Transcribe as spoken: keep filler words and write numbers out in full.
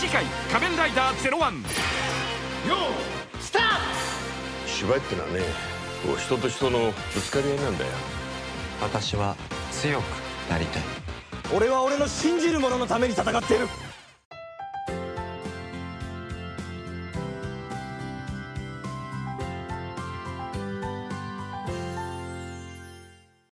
次回「仮面ライダーゼロワン」 よースタート。 芝居ってのはね、こう人と人のぶつかり合いなんだよ。 私は強くなりたい。 俺は俺の信じる者のために戦っている。